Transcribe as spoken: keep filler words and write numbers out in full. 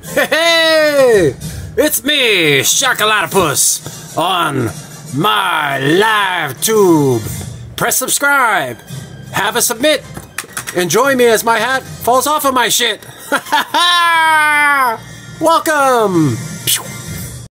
Hey, it's me, Shock on my live tube. Press subscribe, have a submit, and join me as my hat falls off of my shit. Welcome.